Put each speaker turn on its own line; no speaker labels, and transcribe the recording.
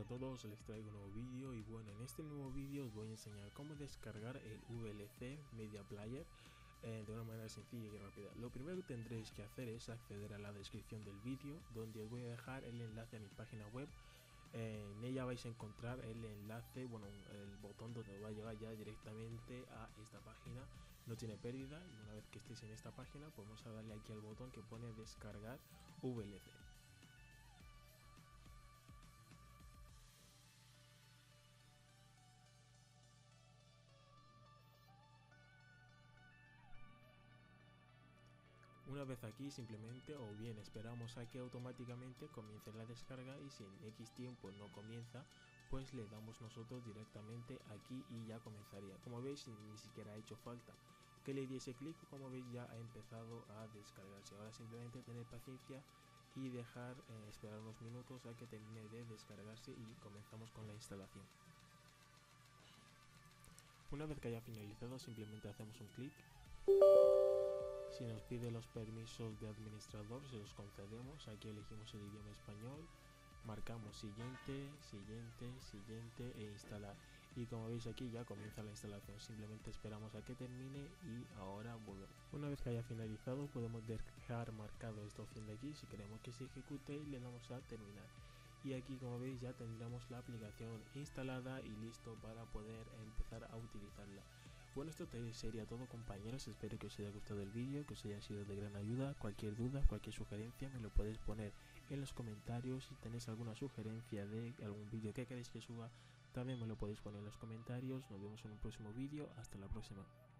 a todos, les traigo un nuevo vídeo y bueno, en este nuevo vídeo os voy a enseñar cómo descargar el VLC Media Player de una manera sencilla y rápida. Lo primero que tendréis que hacer es acceder a la descripción del vídeo, donde os voy a dejar el enlace a mi página web. En ella vais a encontrar el enlace, bueno, el botón donde os va a llevar ya directamente a esta página. No tiene pérdida y una vez que estéis en esta página, pues vamos a darle aquí al botón que pone descargar VLC. Una vez aquí simplemente o bien esperamos a que automáticamente comience la descarga y si en X tiempo no comienza, pues le damos nosotros directamente aquí y ya comenzaría. Como veis, ni siquiera ha hecho falta que le diese clic, como veis ya ha empezado a descargarse. Ahora simplemente tener paciencia y dejar esperar unos minutos a que termine de descargarse y comenzamos con la instalación. Una vez que haya finalizado, simplemente hacemos un clic. Si nos pide los permisos de administrador, se los concedemos. Aquí elegimos el idioma español, marcamos siguiente, siguiente, siguiente e instalar. Y como veis aquí ya comienza la instalación. Simplemente esperamos a que termine y ahora volvemos. Una vez que haya finalizado, podemos dejar marcado esta opción de aquí si queremos que se ejecute y le damos a terminar. Y aquí, como veis, ya tendremos la aplicación instalada y listo para poder empezar a utilizarla. Bueno, esto sería todo, compañeros. Espero que os haya gustado el vídeo, que os haya sido de gran ayuda. Cualquier duda, cualquier sugerencia me lo podéis poner en los comentarios. Si tenéis alguna sugerencia de algún vídeo que queréis que suba, también me lo podéis poner en los comentarios. Nos vemos en un próximo vídeo. Hasta la próxima.